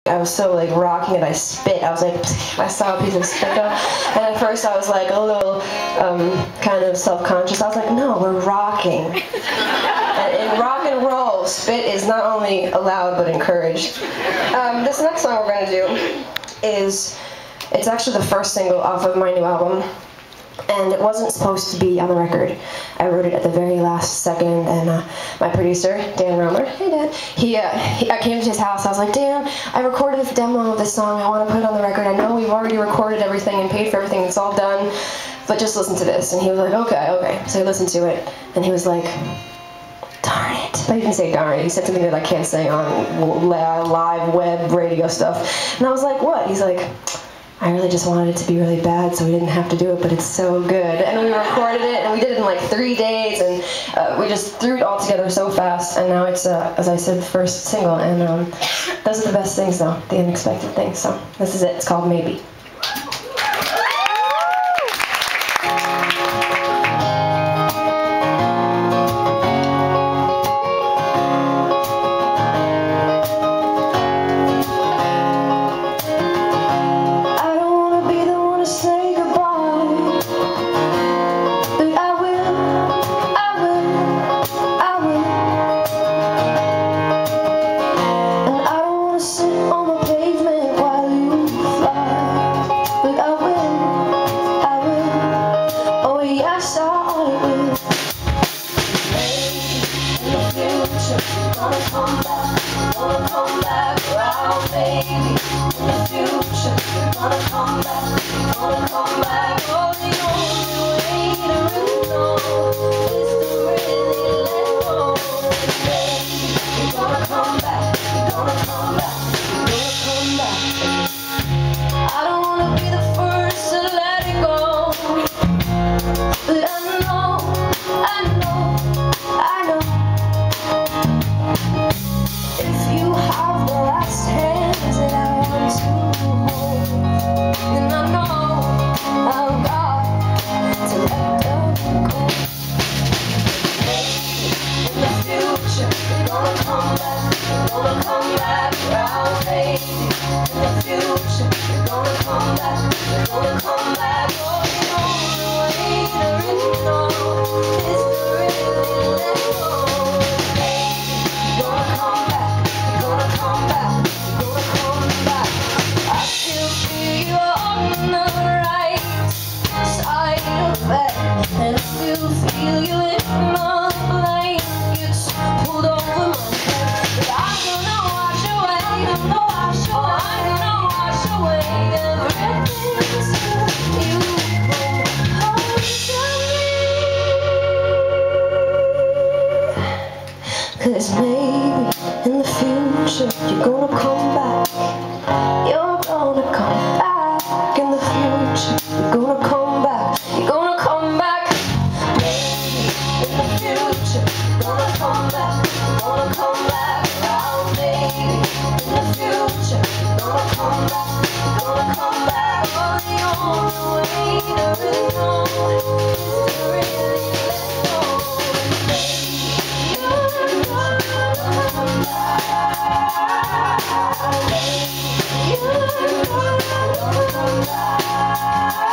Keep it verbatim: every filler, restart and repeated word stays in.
I was so like rocking it, I spit. I was like, I saw a piece of spit go. And at first I was like a little um, kind of self-conscious. I was like, no, we're rocking. And in rock and roll, spit is not only allowed but encouraged. Um, this next song we're going to do is, it's actually the first single off of my new album. And it wasn't supposed to be on the record. I wrote it at the very last second, and uh, my producer, Dan Romer, hey Dan, he, uh, he, I came to his house. I was like, Dan, I recorded this demo of this song. I want to put it on the record. I know we've already recorded everything and paid for everything. It's all done, but just listen to this. And he was like, okay, okay. So he listened to it, and he was like, darn it. But he didn't say darn it. He said something that I can't say on live web radio stuff. And I was like, what? He's like, I really just wanted it to be really bad so we didn't have to do it, but it's so good. And we recorded it, and we did it in like three days, and uh, we just threw it all together so fast, and now it's, uh, as I said, the first single, and um, those are the best things though, the unexpected things, so this is it. It's called Maybe. Gonna come back, gonna come back around, baby. In the future, you're gonna come back, gonna come back. Oh, the only way to really know is to really let go. Baby, you're gonna come back, you're gonna come back, you're gonna come back. I don't wanna be the first to let it go, but I know, I know, I know. If you have the last hands that I want to hold, then I know I've got to let them go. In the future, you're gonna come back, you're gonna come back around, baby. In the future, you're gonna come back, you're gonna come back. Oh, the only way to really know is to really let go. You're gonna come back. Come back, you're gonna come back. I still feel you on the right side of bed, and I still feel you in my blankets pulled over my head. But I'm gonna wash away, I'm gonna wash away, I'm gonna wash away everything till you come home to me. 'Cause maybe in the future you're gonna come back, you're gonna come back. In the future you're gonna come back, you're gonna come back. Maybe in the future you're gonna come back, you're gonna come back around, baby. In the future you're gonna come back, you're gonna come back. Oh, the only way to really know is to really let go. Baby, you're gonna come back. You're gonna come back.